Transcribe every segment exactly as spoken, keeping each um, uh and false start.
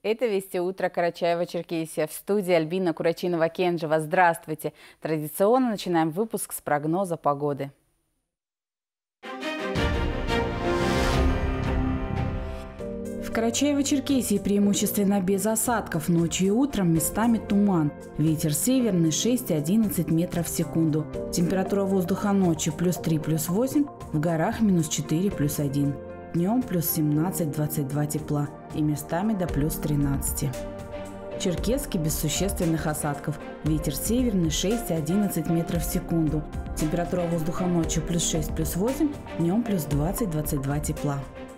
Это «Вести утро» Карачаево-Черкесия. В студии Альбина Курачинова-Кенжева. Здравствуйте! Традиционно начинаем выпуск с прогноза погоды. В Карачаево-Черкесии преимущественно без осадков. Ночью и утром местами туман. Ветер северный шесть-одиннадцать метров в секунду. Температура воздуха ночью плюс три, плюс восемь, в горах минус четыре, плюс один. Днем плюс семнадцать-двадцать два тепла и местами до плюс тринадцати. Черкесский без существенных осадков. Ветер северный шесть-одиннадцать метров в секунду. Температура воздуха ночью плюс шесть, плюс восемь, днем плюс двадцать-двадцать два тепла.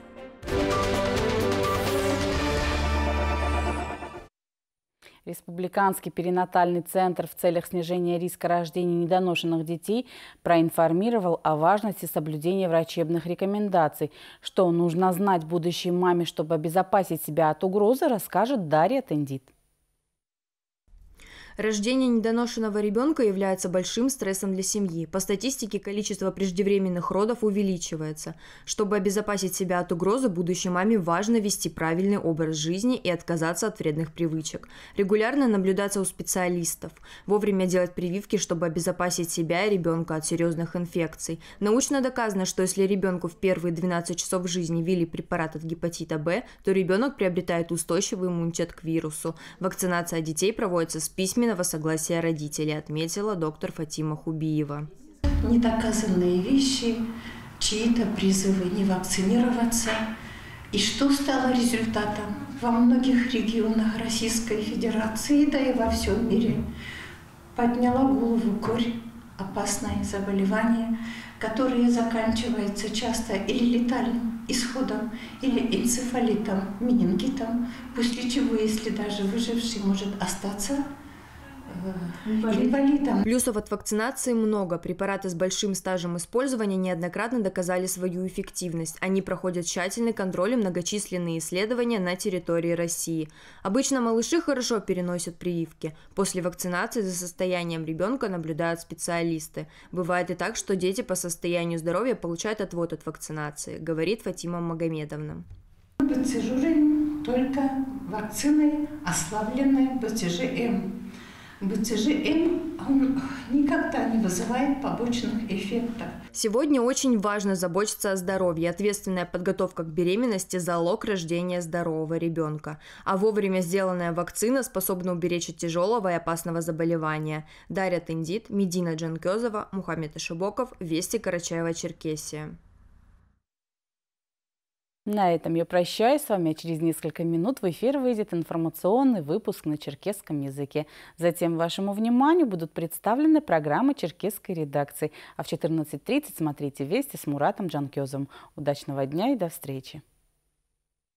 Республиканский перинатальный центр в целях снижения риска рождения недоношенных детей проинформировал о важности соблюдения врачебных рекомендаций. Что нужно знать будущей маме, чтобы обезопасить себя от угрозы, расскажет Дарья Тендит. Рождение недоношенного ребенка является большим стрессом для семьи. По статистике, количество преждевременных родов увеличивается. Чтобы обезопасить себя от угрозы, будущей маме важно вести правильный образ жизни и отказаться от вредных привычек. Регулярно наблюдаться у специалистов. Вовремя делать прививки, чтобы обезопасить себя и ребенка от серьезных инфекций. Научно доказано, что если ребенку в первые двенадцать часов жизни ввели препарат от гепатита Б, то ребенок приобретает устойчивый иммунитет к вирусу. Вакцинация детей проводится с письменного согласия родителей, отметила доктор Фатима Хубиева. Недоказанные вещи, чьи-то призывы не вакцинироваться. И что стало результатом? Во многих регионах Российской Федерации, да и во всем мире, подняла голову корь, опасное заболевание, которое заканчивается часто или летальным исходом, или энцефалитом, менингитом, после чего, если даже выживший может остаться инвалидом. Плюсов от вакцинации много. Препараты с большим стажем использования неоднократно доказали свою эффективность. Они проходят тщательный контроль и многочисленные исследования на территории России. Обычно малыши хорошо переносят прививки. После вакцинации за состоянием ребенка наблюдают специалисты. Бывает и так, что дети по состоянию здоровья получают отвод от вакцинации, говорит Фатима Магомедовна. БЦЖ только вакциной, ослабленной БЦЖ-М. БЦЖ-М он никогда не вызывает побочных эффектов. Сегодня очень важно заботиться о здоровье. Ответственная подготовка к беременности – залог рождения здорового ребенка. А вовремя сделанная вакцина способна уберечь от тяжелого и опасного заболевания. Дарья Тендит, Медина Джанкезова, Мухаммед Ишибоков, Вести Карачаево-Черкесия. На этом я прощаюсь с вами. Через несколько минут в эфир выйдет информационный выпуск на черкесском языке. Затем вашему вниманию будут представлены программы черкесской редакции. А в четырнадцать тридцать смотрите «Вести» с Муратом Джанкезовым. Удачного дня и до встречи!